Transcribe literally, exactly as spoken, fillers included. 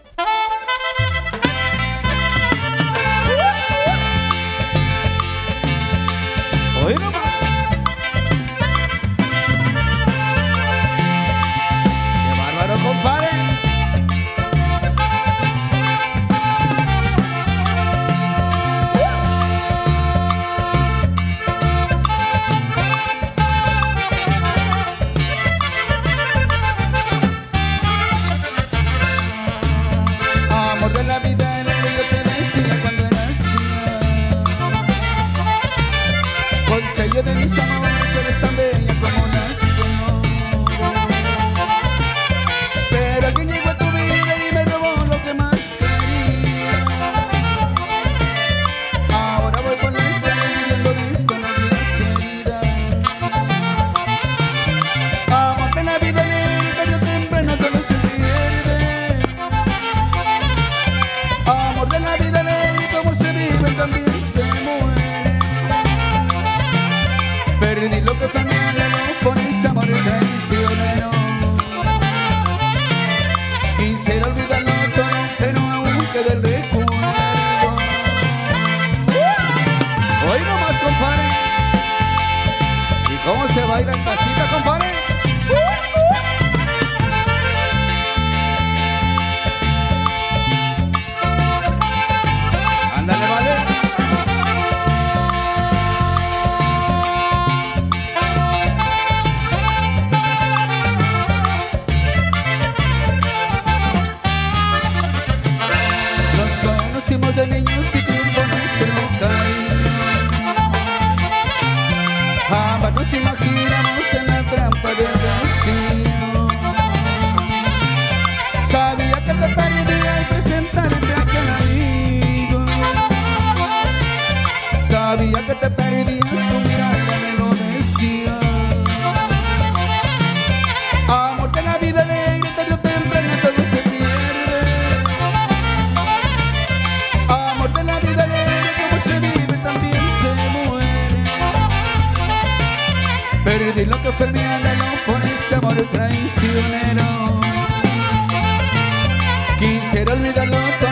Hoy nomás. ¡Qué bárbaro, compadre! Amor de la vida, el que yo te decía cuando eras niña. Con sello de mis amores eres tan bella como nació. Pero alguien llegó a tu vida y me robó lo que más quería. Ahora voy con esta viviendo de esta novia querida. Amor de la vida, tarde o temprano todo se pierde. Amor de la vida, ley, como se vive también se muere. Perdí lo que fue mi anhelo con este amor traicionero. Quisiera olvidarlo todo, pero aún queda el recuerdo. Hoy nomás, compadre. ¿Y cómo se baila en casita, compadre? Ándale, vale. Nos conocimos de niños y tiempo nuestro cariño. Jamás nos imaginamos en la trampa del destino. Sabía que te perdía y presentarte a aquel amigo. Sabía que te perdía, tu mirada me lo decía. Amor de la vida alegre, tarde o temprano todo se pierde. Amor de la vida alegre, como se vive también se muere. Perdí lo que fue mi anhelo por este amor traicionero. Quisiera olvidarlo todo,